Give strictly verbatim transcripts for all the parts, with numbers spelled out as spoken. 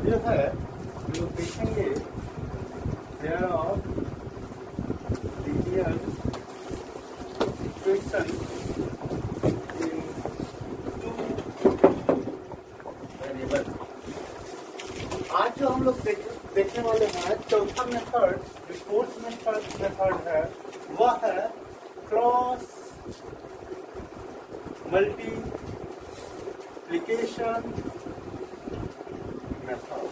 जो है हम लोग देखेंगे pair of linear equation in two variable. आज जो हम लोग देख, देखने वाले हैं चौथा मेथड, जो फोर्थ मेथड मेथड है वह है cross multiplication method.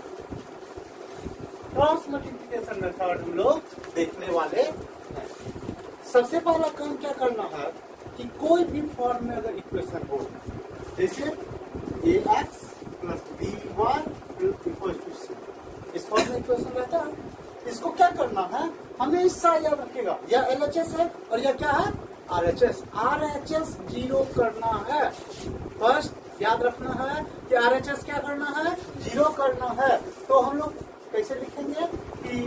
Cross multiplication method हम लोग देखने वाले हैं। सबसे पहला काम क्या करना है कि कोई भी फॉर्म में अगर इक्वेशन हो, जैसे a x plus b y equal to c, इस फॉर्म में इक्वेशन रहता है, इसको क्या करना है, हमें हिस्सा याद रखेगा, या एल एच एस है और या क्या है R H S. R H S zero करना है, फर्स्ट याद रखना है कि आर एच एस क्या करना है, जीरो करना है। तो हम लोग कैसे लिखेंगे कि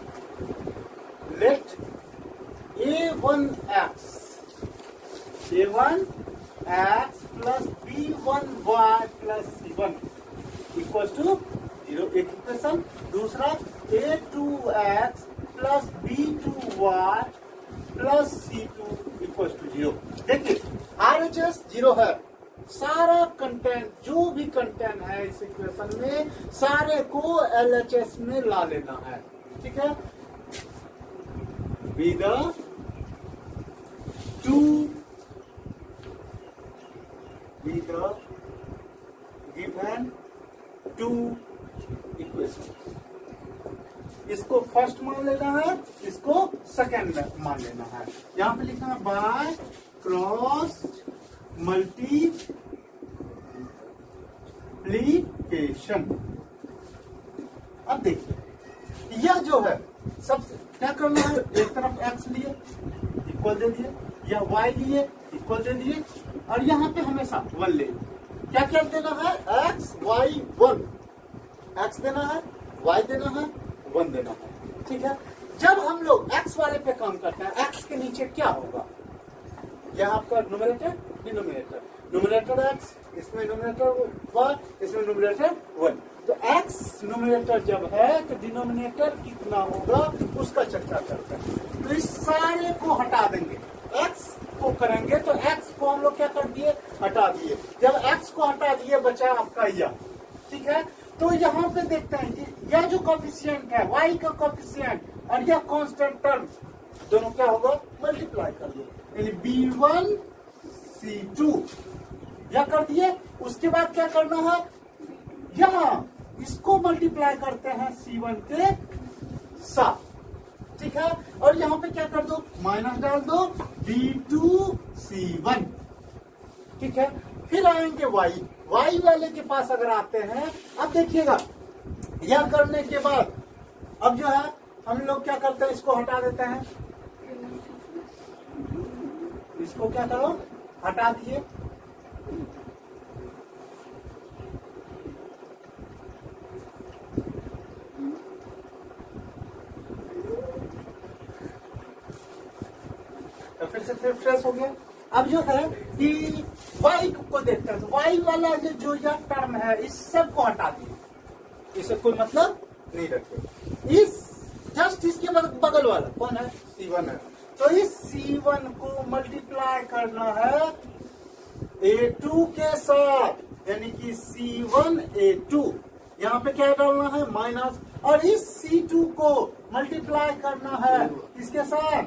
let a one x a one x plus b one y plus c one equal to zero, एक इक्वेशन। दूसरा a two x plus b two y plus c two equal to zero. देखिए आर एच एस जीरो है, सारा content जो भी content है इस इक्वेशन में सारे को एल एच एस में ला लेना है, ठीक है। With two with given two equation, इसको फर्स्ट मान लेना है, इसको सेकेंड मान लेना है। यहां पे लिखना है बाय क्रॉस मल्टीप्लिकेशन। अब देखिए यह जो है सब क्या करना है, एक तरफ एक्स लिए इक्वल दे दिए, या वाई लिए इक्वल दे दिए, और यहाँ पे हमेशा वन ले। क्या क्या देना है, एक्स वाई वन, एक्स देना है, वाई देना है, वन देना है, ठीक है। जब हम लोग एक्स वाले पे काम करते हैं, एक्स के नीचे क्या होगा, यह आपका न्यूमरेटर डिनोमिनेटर, न्यूमरेटर एक्स, इसमें न्यूमरेटर वाई, इसमें न्यूमरेटर वन। तो एक्स न्यूमरेटर जब है तो डिनोमिनेटर कितना होगा उसका चर्चा करते हैं। तो इस सारे को हटा देंगे, एक्स को करेंगे तो एक्स को हम लोग क्या कर दिए, हटा दिए। जब एक्स को हटा दिए बचा आपका यह, ठीक है। तो यहाँ पे देखते हैं कि यह जो कोफिशिएंट है y का कोफिशिएंट और यह कांस्टेंट टर्म दोनों क्या होगा, मल्टीप्लाई कर दो, यानी बी वन सी टू यह कर दिए। उसके बाद क्या करना है, यहाँ इसको मल्टीप्लाई करते हैं सी वन के साथ, ठीक है। और यहाँ पे क्या कर दो, माइनस डाल दो बी टू सी वन, ठीक है। फिर आएंगे y, y वाले के पास अगर आते हैं, अब देखिएगा यह करने के बाद अब जो है हम लोग क्या करते हैं, इसको हटा देते हैं, इसको क्या करो हटा दिए, तो फिर से फिर फ्रेश हो गया। अब जो है कि y को देखते हैं, तो y वाला जो जो यह टर्म है इस सब को हटा दिए, इससे कोई मतलब नहीं रखे। इस जस्ट इसके बगल वाला कौन है, सी वन है, तो इस सी वन को मल्टीप्लाई करना है ए टू के साथ, यानी कि सी वन ए टू, यहाँ पे क्या डालना है माइनस, और इस सी टू को मल्टीप्लाई करना है इसके साथ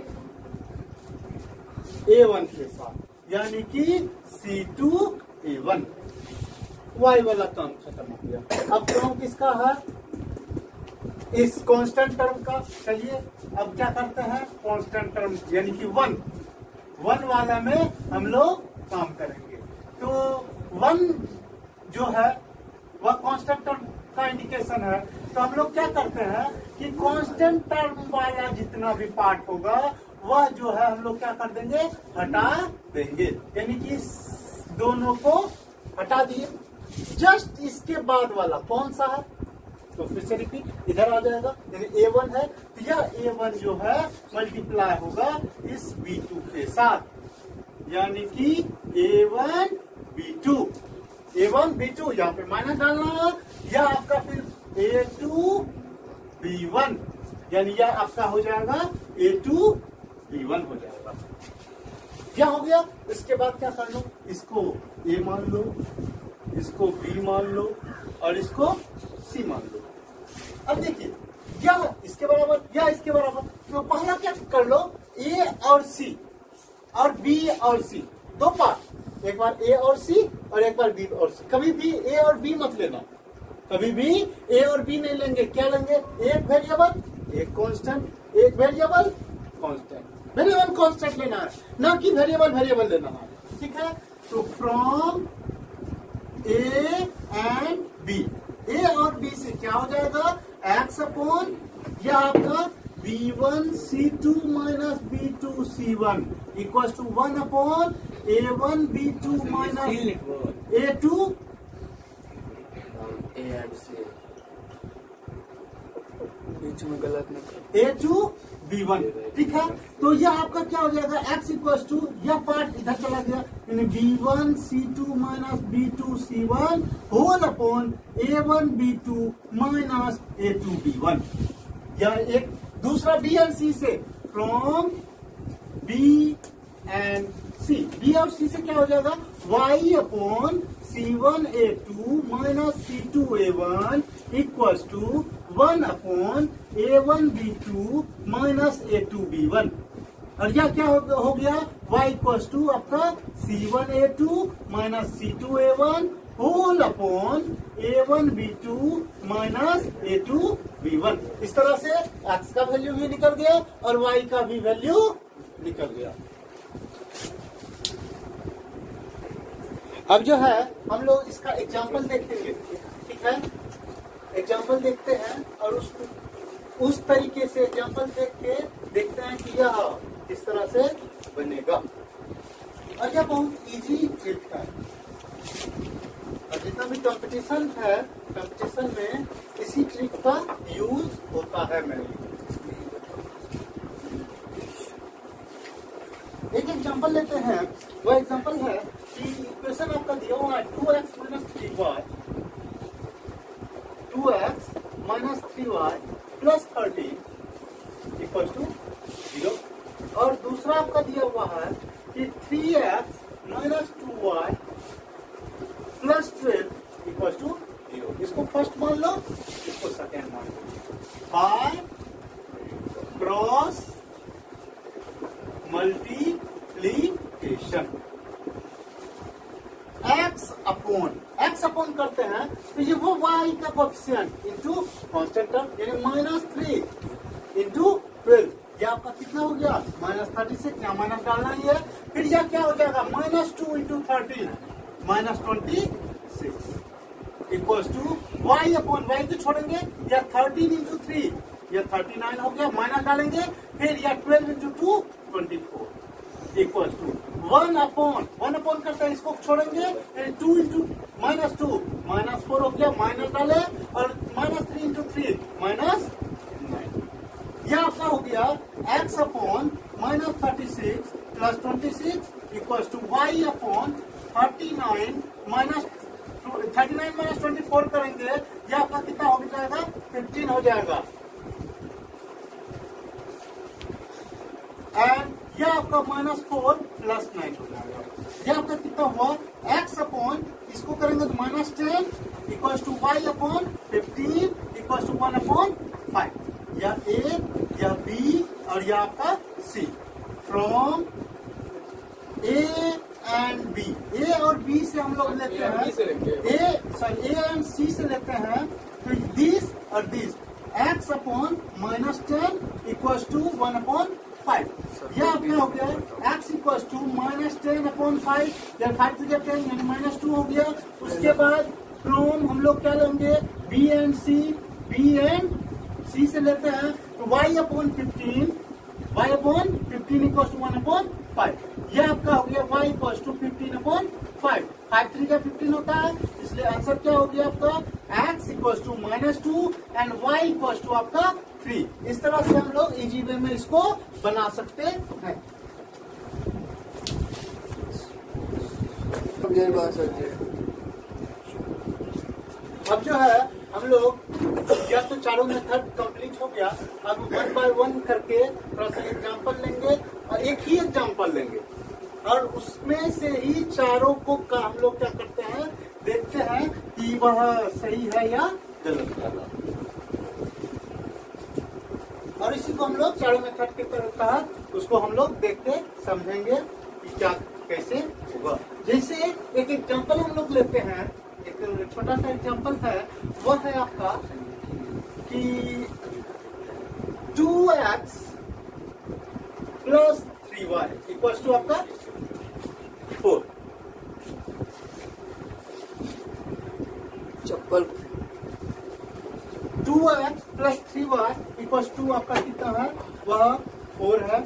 ए वन के साथ, यानी कि c two a one. Y वाला काम खत्म हो गया। अब काम किसका है, इस कांस्टेंट टर्म का। चलिए अब क्या करते हैं, कांस्टेंट टर्म यानी कि वन, वन वाला में हम लोग काम करेंगे। तो वन जो है वह कांस्टेंट टर्म का इंडिकेशन है। तो हम लोग क्या करते हैं कि कांस्टेंट टर्म वाला जितना भी पार्ट होगा वह जो है हम लोग क्या कर देंगे, हटा देंगे, यानी कि दोनों को हटा दिए। जस्ट इसके बाद वाला कौन सा है, तो फिर से रिपीट इधर आ जाएगा, यानी ए वन है, तो यह ए वन जो है मल्टीप्लाई होगा इस बी टू के साथ, यानी कि a one b two, a one b two, यहाँ पे माइनस डालना है, यह आपका फिर ए टू बी वन, यानी यह आपका हो जाएगा ए टू बी वन हो जाएगा। क्या हो गया? इसके बाद क्या कर लो, इसको ए मान लो, इसको बी मान लो और इसको सी मान लो। अब देखिए या इसके बराबर या इसके बराबर, तो पहला क्या कर लो, ए और सी और बी और सी दो पार्ट, एक बार ए और सी और एक बार बी और सी। कभी भी ए और बी मत लेना, कभी भी ए और बी नहीं लेंगे। क्या लेंगे? एक वेरिएबल एक कांस्टेंट, एक वेरिएबल कांस्टेंट, वेरिएबल कांस्टेंट लेना है, ना कि वेरिएबल वेरिएबल लेना है। ठीक है, तो from a and b, a और बी से क्या हो जाएगा, एक्स अपॉन यह आपका b one c two minus b two c one equal to one upon a one b two minus a two बीच में गलत नहीं, ए टू बी वन। ठीक है, तो यह आपका क्या हो जाएगा, एक्स इक्वल टू यह पार्ट इधर चला गया, यानी b one c two minus b two c one whole upon a one b two minus a two b one. या एक दूसरा बी एंड सी से, from b and c, b और सी से क्या हो जाएगा, y upon c one a two minus c two a one equal to one upon a one b two minus a two b one. और यह क्या हो, हो गया, y इक्वल टू आपका c one a two minus c two a one whole upon a one b two minus a two b one. इस तरह से x का वैल्यू भी निकल गया और y का भी वैल्यू निकल गया। अब जो है हम लोग इसका एग्जाम्पल देखेंगे। ठीक है, एग्जाम्पल देखते हैं और उस उस तरीके से एग्जाम्पल देख के देखते हैं कि यह इस तरह से बनेगा। और यह बहुत इजी ट्रिक है, और जितना भी कंपटीशन है, कंपटीशन में इसी ट्रिक का यूज होता है। मैं एक एग्जाम्पल लेते हैं, वो एग्जाम्पल है कि इक्वेशन आपका दिया हुआ है two x minus three y, two x minus three y plus thirteen equal to zero. और दूसरा आपका दिया हुआ है कि three x minus two y plus twelve equal to zero. इसको फर्स्ट मान लो, इसको सेकेंड मान लो। By cross multiplication, x upon x upon करते हैं तो ये वो y का कोएफिशिएंट इंटू कांस्टेंट टर्म, यानी माइनस थ्री इंटू ट्वेल्व, ये आपका कितना हो गया, माइनस थर्टी सिक्स। यहाँ माइनस डालना ही है। फिर यह क्या हो जाएगा, minus two into thirteen minus twenty six equal to y upon y को छोड़ेंगे, या थर्टीन इंटू थ्री, यह थर्टी नाइन हो गया, माइनस डालेंगे, फिर यह twelve into two twenty four equal to one upon one upon करते हैं, इसको छोड़ेंगे, two into minus two minus four हो गया, माइनस डाले, और minus three into three minus nine. यह आपका हो गया x upon minus thirty six plus twenty six equal to y upon thirty nine minus thirty nine minus twenty four करेंगे, यह आपका कितना हो जाएगा, फिफ्टीन हो जाएगा। एंड यह आपका माइनस फोर प्लस नाइन हो जाएगा। यह आपका कितना हुआ, एक्स अपॉन इसको करेंगे तो minus ten equal to y upon fifteen equal to one upon five. या ए या बी और या आपका c, from a and b, a और बी से हम लोग लेते हैं, ए सॉरी ए एंड सी से लेते हैं, तो दिस और this, x upon minus ten equal to one upon five. यह आपका हो गया x equal to minus ten upon five, या फाइव टू टेन यानी माइनस टू हो गया। उसके बाद फ्रॉम हम लोग क्या लेंगे, b and c, b and c से लेते हैं तो y upon fifteen, y upon fifteen equal to one upon five. यह आपका हो गया y equal to fifteen upon five, five three का फिफ्टीन होता है, इसलिए आंसर क्या हो गया आपका, x equal to minus two and y equal to आपका थ्री। इस तरह से हम लोग इजी वे में इसको बना सकते हैं। बात अब जो है हम लोग या तो चारों मेथड कंप्लीट हो गया। अब वन बाय वन करके थोड़ा सा एग्जाम्पल लेंगे और एक ही एग्जाम्पल लेंगे और उसमें से ही चारों को का हम लोग क्या करते हैं, देखते हैं कि वह सही है या गलत है। और इसी को हम लोग चारों मेथड के तहत उसको हम लोग देख के समझेंगे कि क्या कैसे होगा। जैसे एक एग्जाम्पल हम लोग लेते हैं, एक छोटा सा एग्जाम्पल है, वह है आपका कि two x plus three y equal to आपका फोर। चप्पल two x plus three y equal to आपका कितना है, वह फोर है।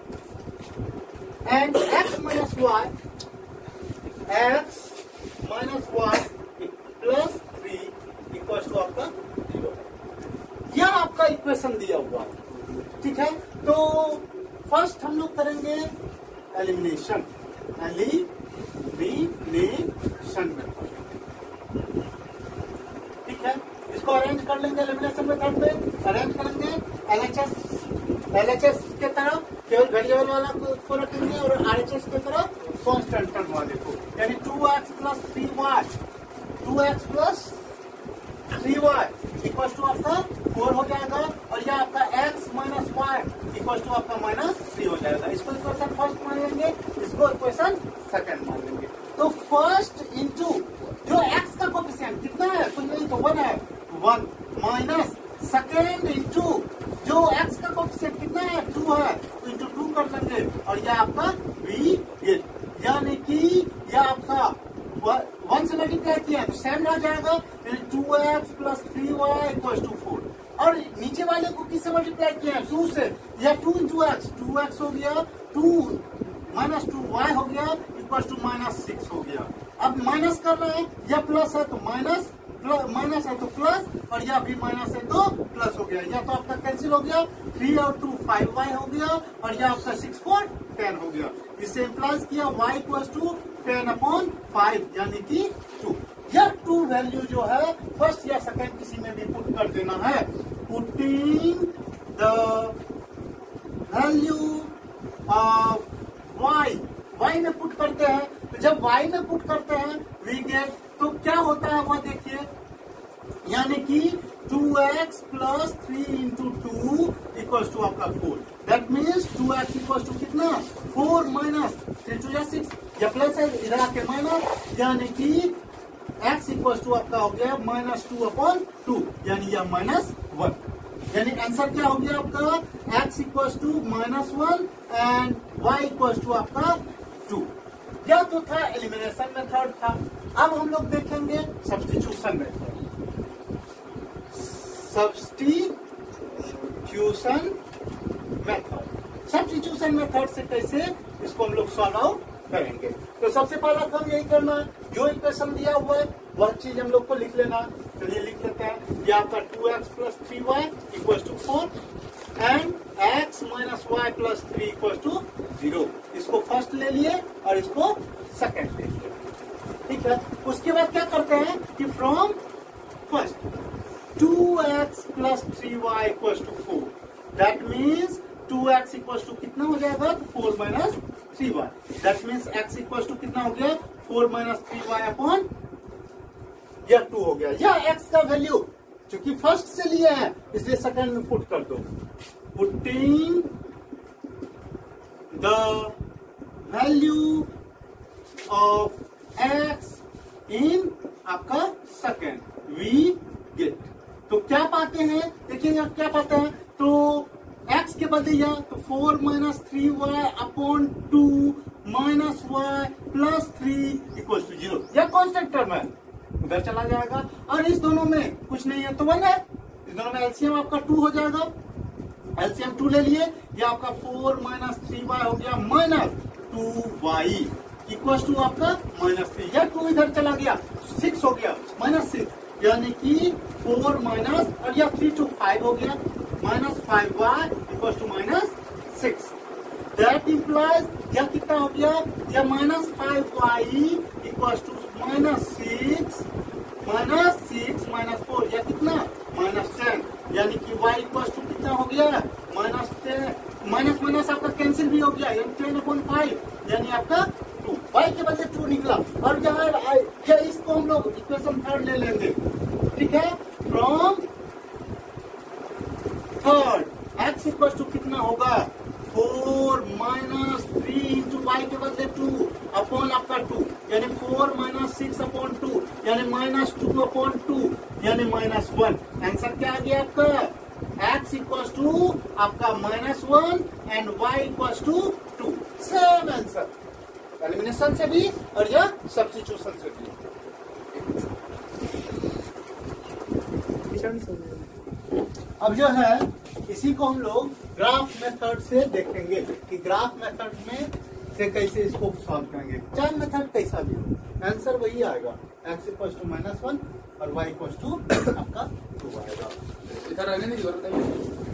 And x minus y, x minus y plus three equal to आपका जीरो। यह आपका इक्वेशन दिया हुआ है, ठीक है। तो फर्स्ट हम लोग करेंगे एलिमिनेशन, एलिमिनेशन मेथड, ठीक है। इसको अरेंज कर लेंगे एलिमिनेशन मेथड पे, अरेंज करेंगे एलएचएस एलएचएस के तरफ केवल वेरिएबल वाला को रखेंगे और आरएचएस के तरफ कांस्टेंट टर्म वाले को, यानी two x plus three y, two x plus three y equal to आपका फोर हो जाएगा और यह आपका x minus y equal to आपका माइनस थ्री हो जाएगा। इसको इक्वेशन फर्स्ट मान लेंगे, इसको इक्वेशन सेकंड मान लेंगे। तो फर्स्ट इंटू जो x का कोफिशिएंट कितना है, कुछ नहीं तो वन है, वन माइनस सेकेंड इंटू जो x का कोफिशिएंट कितना है, टू है, तो इंटू टू कर लेंगे और यह आपका v गेट, यानी कि यह आपका वन से मल्टीप्लाई किया है तो सेम रह जाएगा, two x plus three y equal to four. और नीचे वाले को किससे मल्टीप्लाई किया है, टू से, या two into x, two x हो गया, टू माइनस टू वाई हो गया इक्वल टू माइनस सिक्स हो गया। अब माइनस कर रहे हैं, या प्लस है तो माइनस, माइनस है तो प्लस, और या भी माइनस है तो प्लस हो गया। या तो आपका कैंसिल हो गया, थ्री और टू फाइव वाई हो गया और यह आपका सिक्स फोर टेन हो गया। इससे इम्प्लाइज किया y equal to ten upon five यानी कि टू। यह टू वैल्यू जो है फर्स्ट या सेकंड किसी में भी पुट कर देना है। Putting the value of y, y में पुट करते हैं, तो जब वाई में पुट करते हैं वी गेट, तो क्या होता है वह देखिए, यानी कि two x plus three into two equal to आपका four. That means two x equal to कितना, फोर माइनस थ्री टू या सिक्स, या प्लस है इधर आके माइनस, यानी कि x इक्वल टू आपका हो गया माइनस टू अपॉन टू, यानी यह माइनस वन। यानी आंसर क्या हो गया आपका, x equal to minus one and y equal to आपका टू। यह तो था एलिमिनेशन मेथड था। अब हम लोग देखेंगे substitution method. Substitution method, substitution method से कैसे इसको हम लोग सॉल्व आउट करेंगे। तो सबसे पहला काम यही करना है, जो इक्वेशन दिया हुआ है वह चीज हम लोग को लिख लेना। चलिए लिख लेते हैं, ये आपका two x plus three y equal to four and x minus y plus three equal to zero. इसको फर्स्ट ले लिए और इसको सेकंड ले लिए, ठीक है। उसके बाद क्या करते हैं कि from first two x plus three y equal to four, that means two x equal to कितना हो जाएगा, four minus three y. That means x equal to कितना हो गया, four minus three y upon यह टू हो गया। यह एक्स का वैल्यू चूंकि फर्स्ट से लिए हैं इसलिए सेकंड में पुट कर दो। Putting the value of x in आपका सेकंड वी गेट। तो क्या पाते हैं, देखिए क्या पाते हैं, तो x के बदले या तो four minus three y upon two minus y plus three equal to zero. यह कॉन्स्टेंट टर्म है, उधर चला जाएगा और इस दोनों में कुछ नहीं है तो वन है। इस दोनों में एलसीएम आपका टू हो जाएगा, एलसीएम टू ले लिए, यह आपका फोर माइनस थ्री वाई हो गया minus two y equal to आपका माइनस थ्री। यह टू इधर चला गया, सिक्स हो गया माइनस सिक्स, यानी कि फोर माइनस और यह थ्री टू फाइव हो गया minus five y equal to minus six. That implies यह कितना हो गया, यह minus five y equal to minus six minus six minus four या कितना माइनस टेन, यानी कि y इक्वल टू कितना हो गया माइनस टेन, माइनस माइनस आपका कैंसिल भी हो गया, यानी टेन अपॉन फाइव, यानी आपका टू, y के बदले टू निकला। और यहाँ क्या इसको हम लोग इक्वेशन थर्ड ले लेंगे, ठीक है। From third x equal to कितना होगा four minus three into y के बदले टू अपॉन आपका टू, यानी four minus six upon two, यानी माइनस टू अपॉन टू, यानी माइनस वन। आंसर क्या आ गया आपका x इक्वल टू आपका minus one and y equal to two. Same answer elimination से भी और यह सब्स्टिट्यूशन से भी। अब जो है इसी को हम लोग ग्राफ मेथड से देखेंगे कि ग्राफ मेथड में से कैसे इसको सॉल्व करेंगे। चार मेथड कैसा भी हो आंसर वही आएगा, x equal to minus one और y इक्वल टू आपका टू आएगा। इधर आने नहीं जरूरत है।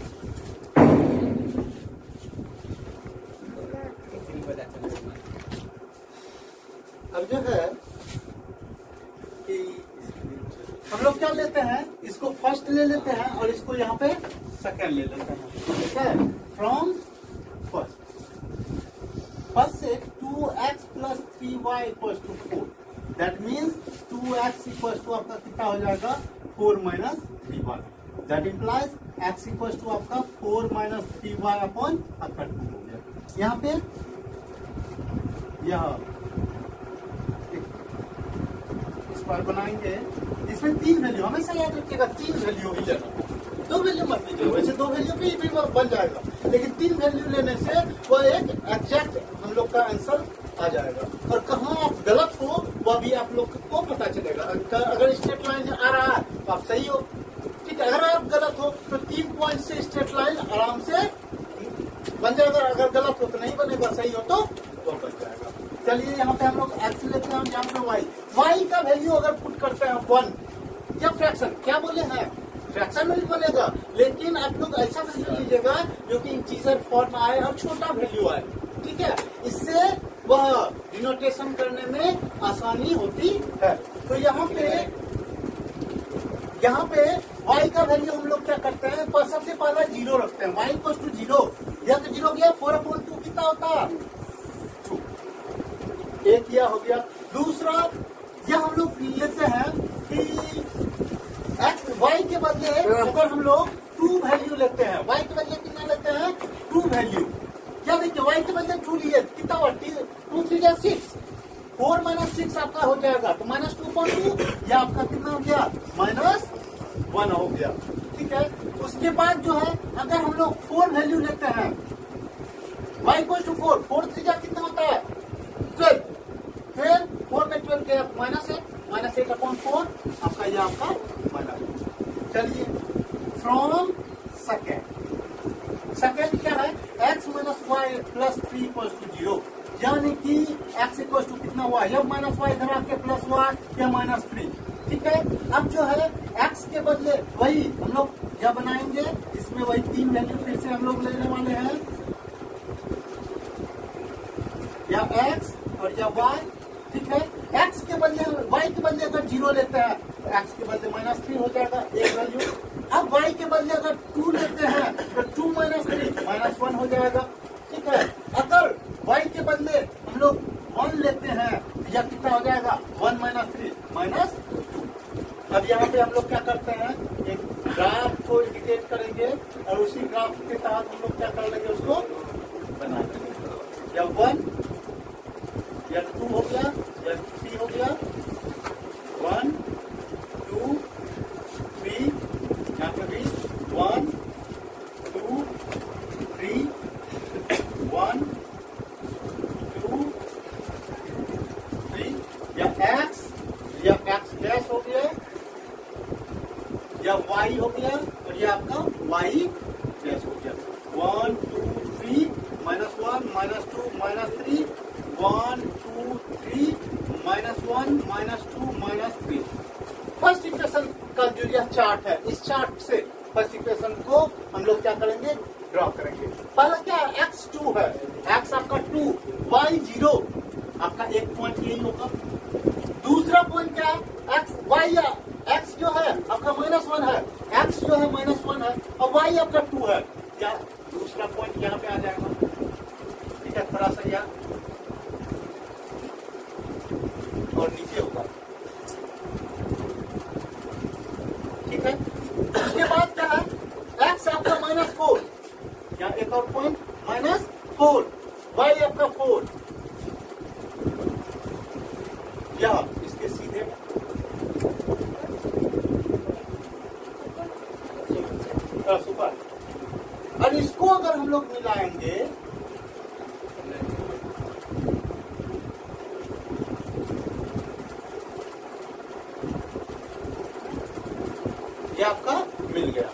अब जो है कि हम लोग क्या लेते हैं, इसको फर्स्ट ले लेते हैं और इसको यहाँ पे सेकंड ले लेते हैं, ठीक है। फ्रॉम फर्स्ट फर्स्ट से two x plus three y equal to four, that means two x equal to आपका कितना हो जाएगा four minus three y, that implies x equal to आपका four minus three y upon आपका two हो गया। यहाँ पे यह स्क्वायर बनाएंगे, इसमें तीन वैल्यू हमेशा याद रखिएगा, तीन वैल्यू ही लेना, दो वैल्यू मत लीजिए, वैसे दो वैल्यू भी, भी बन जाएगा, लेकिन तीन वैल्यू लेने से वह एक एग्जैक्ट हम लोग का आंसर आ जाएगा। और कहाँ आप गलत हो वह भी आप लोग को पता चलेगा। अगर स्ट्रेट लाइन आ रहा है तो आप सही हो, ठीक है। अगर आप गलत हो तो तीन पॉइंट से स्ट्रेट लाइन आराम से बन जाएगा, अगर गलत हो तो नहीं बनेगा, सही हो तो तो बन जाएगा। चलिए यहाँ पे हम लोग एक्स लेते हैं, यहाँ पे वाई, वाई का वैल्यू अगर पुट करते हैं वन, क्या फ्रैक्शन क्या बोले हैं, फ्रैक्शन में भी बनेगा, लेकिन आप लोग ऐसा वैल्यू लीजिएगा जो कि इंटीजर फॉर्म आए और छोटा वैल्यू आए, ठीक है। इससे वह डिनोटेशन करने में आसानी होती है। तो यहाँ पे यहाँ पे y का वैल्यू हम लोग क्या करते हैं, सबसे पहले जीरो रखते हैं, y इक्वल टू जीरो, या तो जीरो गया, फोर अपॉन टू कितना होता टू, एक यह हो गया। दूसरा यह हम लोग लेते हैं कि एक्स वाई के बदले अगर हम लोग टू वैल्यू लेते हैं, वाई के बदले कितना लेते हैं टू वैल्यू, क्या देखिए वाई के बदले टू लिए कितना हुआ टू थ्री या सिक्स, फोर माइनस सिक्स आपका हो जाएगा तो माइनस टू पॉइंट टू, या आपका कितना हो गया माइनस वन हो गया, ठीक है। उसके बाद जो है अगर हम लोग फोर वैल्यू लेते हैं, y equal to four, four three का कितना होता है ट्वेल्व, फिर फोर में ट्वेल्व गया minus eight, minus eight upon four आपका यह आपका माइनस। चलिए फ्रॉम सेकेंड, सेकेंड क्या है x minus y plus three equal to zero, यानी कि एक्स इक्वल टू कितना हुआ, या माइनस वाई इधर आके प्लस वाई या माइनस थ्री, ठीक है। अब जो है एक्स के बदले वही हम लोग क्या बनाएंगे, इसमें वही तीन वैल्यू फिर से हम लोग लेने वाले हैं, या एक्स और या वाई, ठीक है। एक्स के बदले वाई के बदले अगर जीरो लेते हैं एक्स के बदले माइनस थ्री हो जाएगा एक वैल्यू। अब वाई के बदले अगर टू लेते हैं तो two minus three minus one हो जाएगा, ठीक है। अगर वाई के बदले हम लोग वन लेते हैं या कितना हो जाएगा one minus three minus two. अब यहाँ पे हम लोग क्या करते हैं, एक ग्राफ को इंडिकेट करेंगे और उसी ग्राफ के तहत हम लोग क्या कर लेंगे, उसको बना लेंगे, या वन या टू हो गया या थ्री हो गया, वन टू थ्री, यहाँ पे भी one two three, one two three, या एक्स या एक्स डैश हो गया, या वाई हो गया और ये आपका वाई डैश हो गया, one two three minus one minus two minus three, one two three minus one minus two minus three. First equation का जो यह चार्ट है, इस चार्ट से फर्स्ट इक्वेशन को हम लोग क्या करेंगे, ड्रॉ करेंगे। पहला क्या है एक्स टू है, एक्स आपका टू, वाई जीरो, आपका एक पॉइंट यही होगा। दूसरा पॉइंट क्या है एक्स वाई वन है, एक्स जो है माइनस वन है और वाई आपका टू है, या दूसरा पॉइंट यहाँ पे आ जाएगा। ठीक है, थोड़ा सा यहाँ और नीचे होगा। ठीक है, उसके बाद क्या है, एक्स आपका माइनस फोर, या एक और पॉइंट माइनस फोर, वाई आपका फोर, या इसके सीधे सुपर। और इसको अगर हम लोग मिलाएंगे ये आपका मिल गया।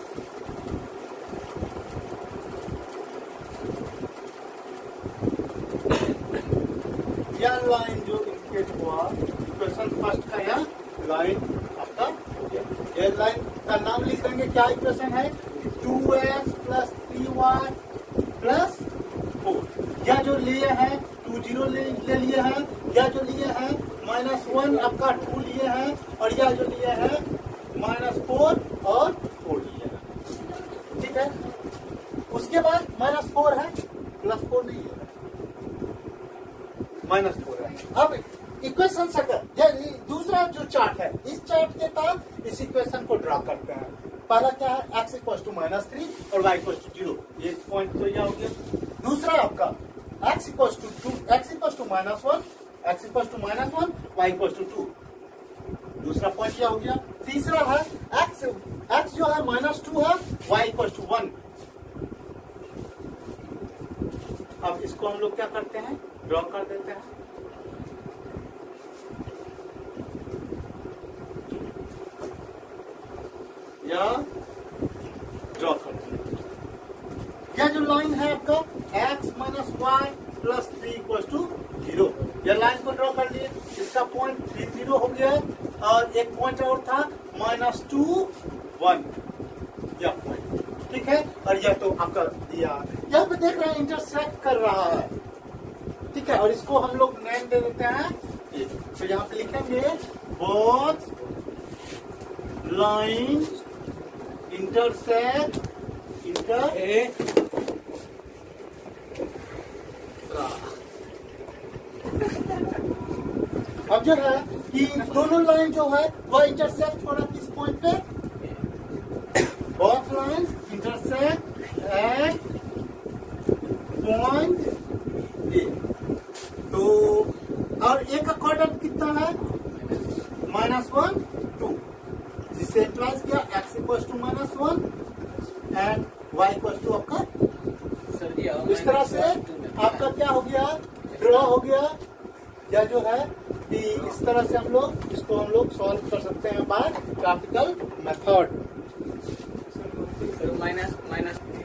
यह लाइन जो इंडिकेट हुआ इक्वेशन फर्स्ट का, यह लाइन आपका हो गया। ये लाइन का नाम लिख देंगे, क्या इक्वेशन है, two x plus three y plus four. यह जो लिए हैं टू जीरो ले, ले लिए हैं, यह जो लिए हैं माइनस वन आपका टू लिए हैं, और यह जो लिए हैं माइनस फोर और फोर लिए हैं। ठीक है, उसके बाद माइनस फोर है, प्लस फोर नहीं है, माइनस फोर है। अब इक्वेशन सेकंड, दूसरा जो चार्ट है, इस चार्ट के तहत इस इक्वेशन को ड्रा करते हैं। पहला क्या है, x equal to minus three और वाई इक्वल टू जीरो, ये पॉइंट तो यह हो गया। दूसरा आपका x equal to two, x equal to minus one, x equal to minus one, y equal to two, दूसरा पॉइंट क्या हो गया। तीसरा है एक्स, एक्स जो है माइनस टू है, वाई इक्वल टू वन। अब इसको हम लोग क्या करते हैं, ड्रॉ कर देते हैं। या ड्रॉ करते हैं, यह जो लाइन है आपका x minus y plus three equal to zero, यह लाइन को ड्रॉ कर लिए। इसका पॉइंट थ्री जीरो हो गया, और एक पॉइंट और था माइनस टू वन, यह पॉइंट। ठीक है, और यह तो आपका दिया, यहाँ पे देख रहे हैं इंटरसेक्ट कर रहा है। ठीक है, और इसको हम लोग नेम दे देते हैं, तो यहाँ पे लिखेंगे both line intersect inter A अब जो है कि दोनों लाइन जो है वह इंटरसेक्ट हो रहा है किस पॉइंट पे, both line intersect at point A. तो और ए का क्वाड्रेंट कितना है, माइनस वन टू, जिससे इम्प्लाइज किया x equal to minus one and y equal to आपका। इस तरह से आपका क्या हो गया, ड्रॉ हो गया। या जो है कि इस तरह से हम लोग इसको हम लोग सॉल्व कर सकते हैं by graphical method. Minus minus